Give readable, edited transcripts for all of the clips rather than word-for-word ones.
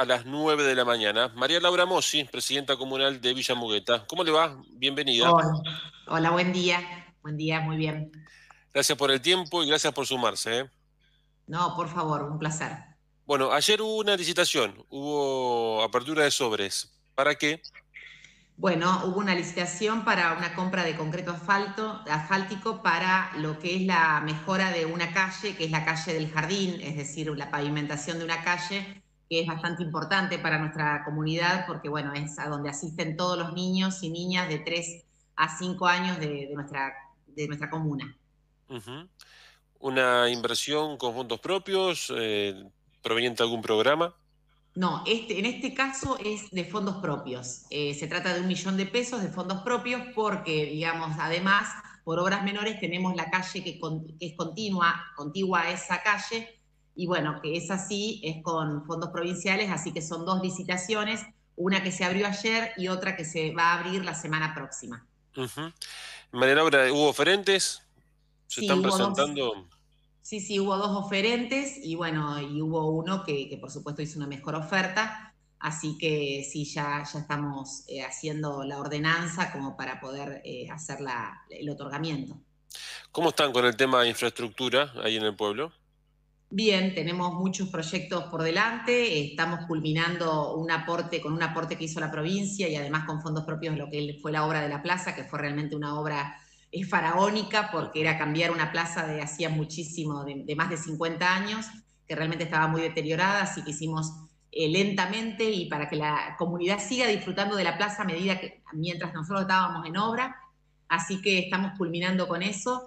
a las 9 de la mañana. María Laura Mossi, presidenta comunal de Villa Mugueta. ¿Cómo le va? Bienvenida. Hola, hola, buen día, muy bien. Gracias por el tiempo y gracias por sumarse, ¿eh? No, por favor, un placer. Bueno, ayer hubo una licitación, hubo apertura de sobres. ¿Para qué? Bueno, hubo una licitación para una compra de concreto asfáltico para lo que es la mejora de una calle, que es la calle del Jardín, es decir, la pavimentación de una calle que es bastante importante para nuestra comunidad porque, bueno, es a donde asisten todos los niños y niñas de 3 a 5 años de nuestra comuna. Ujú. ¿Una inversión con fondos propios, proveniente de algún programa? No, en este caso es de fondos propios. Se trata de 1 millón de pesos de fondos propios porque, digamos, además, por obras menores tenemos la calle que es contigua a esa calle, y bueno, que es así, es con fondos provinciales, así que son 2 licitaciones, una que se abrió ayer y otra que se va a abrir la semana próxima. Ujú. María Laura, ¿hubo oferentes? ¿Se Sí, están hubo dos. presentando? Sí, hubo dos oferentes y bueno, y hubo uno que por supuesto hizo una mejor oferta, así que sí, ya estamos haciendo la ordenanza como para poder hacer el otorgamiento. ¿Cómo están con el tema de infraestructura ahí en el pueblo? Bien, tenemos muchos proyectos por delante, estamos culminando con un aporte que hizo la provincia y además con fondos propios lo que fue la obra de la plaza, que fue realmente una obra faraónica porque Ujú. era cambiar una plaza de hacía muchísimo, de más de 50 años, que realmente estaba muy deteriorada, así que hicimos lentamente y para que la comunidad siga disfrutando de la plaza mientras nosotros estábamos en obra, así que estamos culminando con eso.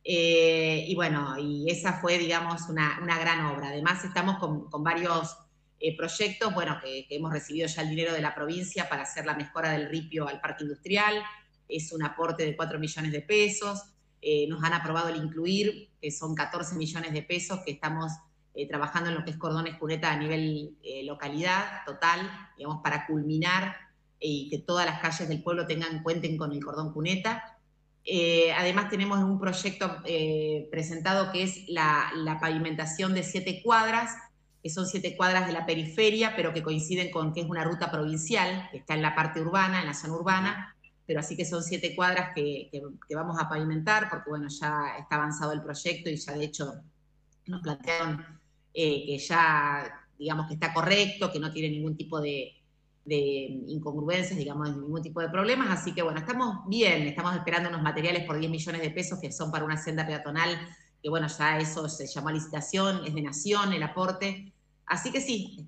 Y bueno, y esa fue, digamos, una gran obra. Además, estamos con varios proyectos, bueno, que hemos recibido ya el dinero de la provincia para hacer la mejora del ripio al parque industrial. Es un aporte de 4 millones de pesos. Nos han aprobado el incluir, que son 14 millones de pesos, que estamos trabajando en lo que es cordones cuneta a nivel localidad total, digamos, para culminar y que todas las calles del pueblo cuenten con el cordón cuneta. Además tenemos un proyecto presentado que es la pavimentación de 7 cuadras, que son 7 cuadras de la periferia, pero que coinciden con que es una ruta provincial, que está en la parte urbana, en la zona Ujú. urbana, pero así que son 7 cuadras que vamos a pavimentar, porque bueno, ya está avanzado el proyecto y ya de hecho nos plantearon que ya, digamos, que está correcto, que no tiene ningún tipo de incongruencias, digamos, ningún tipo de problemas, así que bueno, estamos bien, estamos esperando unos materiales por 10 millones de pesos que son para una senda peatonal, que bueno, ya eso se llamó a licitación, es de Nación el aporte, así que sí,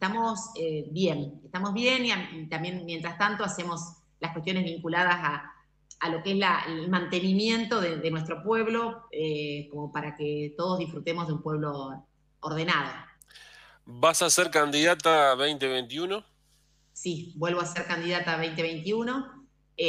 estamos bien y también mientras tanto hacemos las cuestiones vinculadas a lo que es el mantenimiento de nuestro pueblo, como para que todos disfrutemos de un pueblo ordenado. ¿Vas a ser candidata 2021? Sí, vuelvo a ser candidata 2021.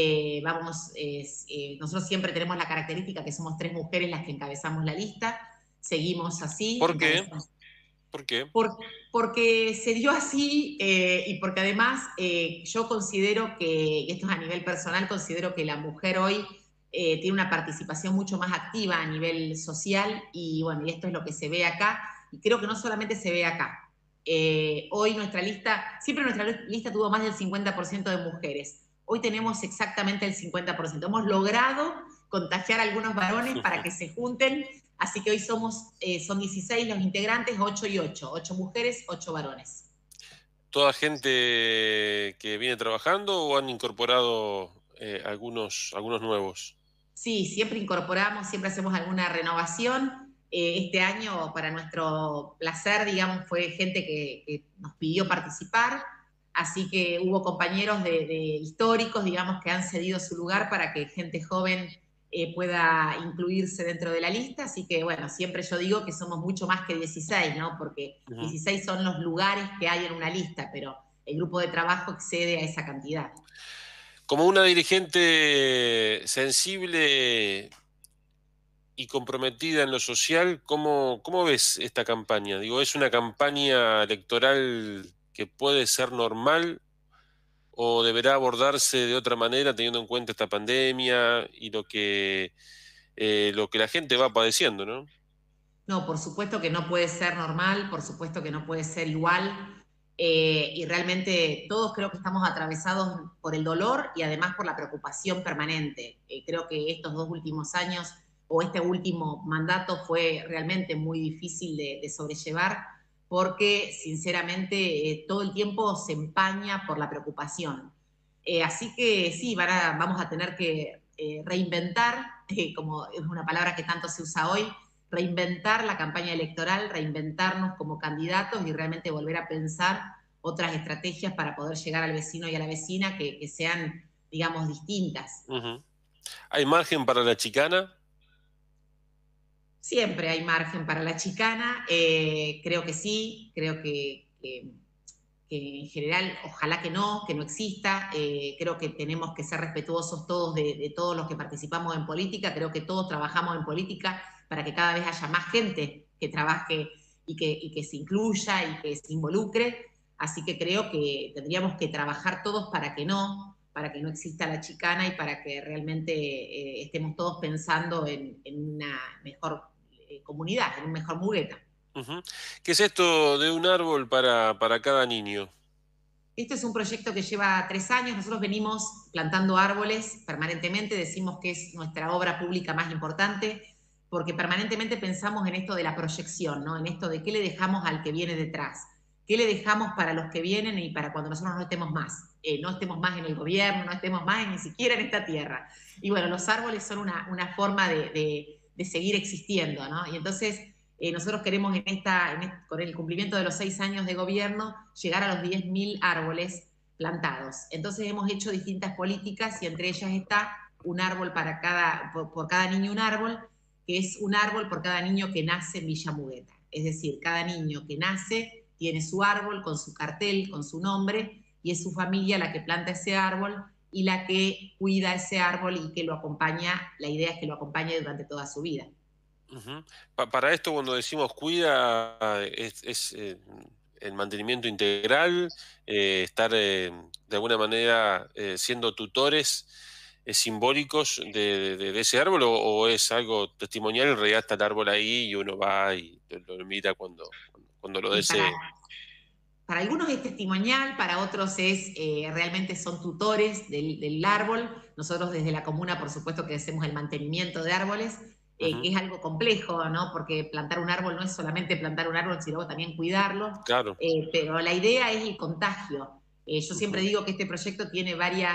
Nosotros siempre tenemos la característica que somos 3 mujeres las que encabezamos la lista, seguimos así, ¿Por qué? encabezamos ¿Por qué? porque se dio así y porque además yo considero que, y esto es a nivel personal, considero que la mujer hoy tiene una participación mucho más activa a nivel social y bueno, y esto es lo que se ve acá y creo que no solamente se ve acá. Hoy siempre nuestra lista tuvo más del 50% de mujeres. Hoy tenemos exactamente el 50%. Hemos logrado contagiar a algunos varones para que se junten. Así que hoy son 16 los integrantes, 8 y 8, 8 mujeres, 8 varones. ¿Toda gente que viene trabajando o han incorporado algunos nuevos? Sí, siempre incorporamos, siempre hacemos alguna renovación. Este año, para nuestro placer, digamos, fue gente que nos pidió participar, así que hubo compañeros de históricos, digamos, que han cedido su lugar para que gente joven pueda incluirse dentro de la lista, así que bueno, siempre yo digo que somos mucho más que 16, ¿no? Porque Ujú. 16 son los lugares que hay en una lista, pero el grupo de trabajo excede a esa cantidad. Como una dirigente sensible y comprometida en lo social, ¿cómo ves esta campaña? Digo, ¿es una campaña electoral que puede ser normal o deberá abordarse de otra manera teniendo en cuenta esta pandemia y lo que la gente va padeciendo, ¿no? No, por supuesto que no puede ser normal, por supuesto que no puede ser igual. y realmente todos creo que estamos atravesados por el dolor y además por la preocupación permanente. Creo que estos 2 últimos años o este último mandato fue realmente muy difícil de sobrellevar porque sinceramente todo el tiempo se empaña por la preocupación. Así que sí, vamos a tener que reinventar, como es una palabra que tanto se usa hoy, reinventar la campaña electoral, reinventarnos como candidatos y realmente volver a pensar otras estrategias para poder llegar al vecino y a la vecina que sean, digamos, distintas. Ujú. ¿Hay margen para la chicana? Siempre hay margen para la chicana, creo que sí, creo que en general, ojalá que no exista, creo que tenemos que ser respetuosos todos de todos los que participamos en política, creo que todos trabajamos en política para que cada vez haya más gente que trabaje y que se incluya y que se involucre, así que creo que tendríamos que trabajar todos para que no exista la chicana y para que realmente estemos todos pensando en una mejor comunidad, en un mejor Mugueta. Ujú. ¿Qué es esto de un árbol para cada niño? Este es un proyecto que lleva 3 años. Nosotros venimos plantando árboles permanentemente. Decimos que es nuestra obra pública más importante porque permanentemente pensamos en esto de la proyección, ¿no? En esto de qué le dejamos al que viene detrás, qué le dejamos para los que vienen y para cuando nosotros no estemos más. No estemos más en el gobierno, no estemos más ni siquiera en esta tierra. Y bueno, los árboles son una forma de seguir existiendo, ¿no? Y entonces nosotros queremos con el cumplimiento de los 6 años de gobierno llegar a los 10.000 árboles plantados. Entonces hemos hecho distintas políticas y entre ellas está un árbol por cada niño un árbol, que es un árbol por cada niño que nace en Villa Mugueta. Es decir, cada niño que nace tiene su árbol con su cartel, con su nombre, y es su familia la que planta ese árbol y la que cuida ese árbol y que lo acompaña, la idea es que lo acompañe durante toda su vida. Ujú. Para esto, cuando decimos cuida, es el mantenimiento integral, estar de alguna manera siendo tutores simbólicos de ese árbol, o es algo testimonial, en realidad está el árbol ahí y uno va y lo mira cuando lo Y desee. para algunos es testimonial, para otros realmente son tutores del árbol. Nosotros desde la comuna, por supuesto, que hacemos el mantenimiento de árboles, que Ujú. es algo complejo, ¿no? Porque plantar un árbol no es solamente plantar un árbol, sino también cuidarlo. Claro. Pero la idea es el contagio. Yo siempre Ujú. digo que este proyecto tiene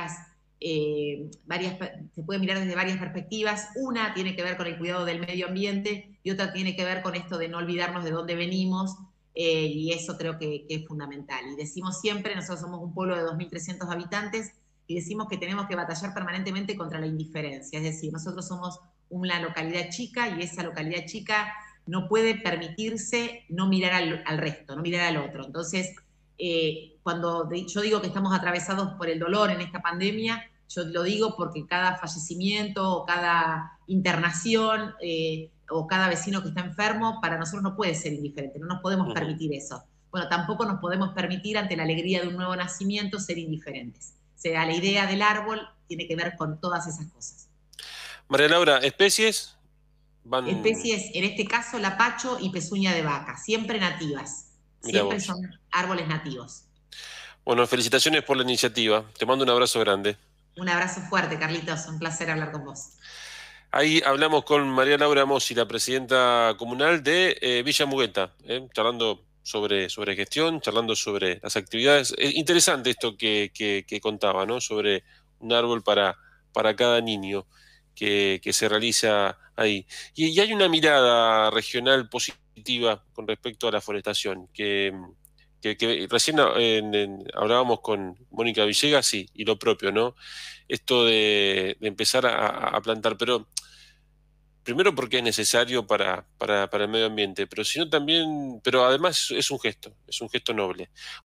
se puede mirar desde varias perspectivas. Una tiene que ver con el cuidado del medio ambiente y otra tiene que ver con esto de no olvidarnos de dónde venimos, y eso creo que es fundamental. Y decimos siempre, nosotros somos un pueblo de 2.300 habitantes, y decimos que tenemos que batallar permanentemente contra la indiferencia. Es decir, nosotros somos una localidad chica y esa localidad chica no puede permitirse no mirar al resto, no mirar al otro. Entonces, cuando yo digo que estamos atravesados por el dolor en esta pandemia, yo lo digo porque cada fallecimiento o cada internación o cada vecino que está enfermo, para nosotros no puede ser indiferente, no nos podemos Ujú. permitir eso. Bueno, tampoco nos podemos permitir ante la alegría de un nuevo nacimiento ser indiferentes. O sea, la idea del árbol tiene que ver con todas esas cosas. María Laura, ¿especies? Van, Especies, en este caso, lapacho y pezuña de vaca, siempre nativas, mira siempre vos. son árboles nativos. Bueno, felicitaciones por la iniciativa. Te mando un abrazo grande. Un abrazo fuerte, Carlitos, un placer hablar con vos. Ahí hablamos con María Laura Mossi, la presidenta comunal de Villa Mugueta, charlando sobre gestión, charlando sobre las actividades. Interesante esto que contaba, ¿no? Sobre un árbol para cada niño que se realiza ahí. Y hay una mirada regional positiva con respecto a la forestación, que recién hablábamos con Mónica Villegas y lo propio, ¿no? Esto de empezar a plantar, pero primero porque es necesario para el medio ambiente, pero sino también, pero además es un gesto noble.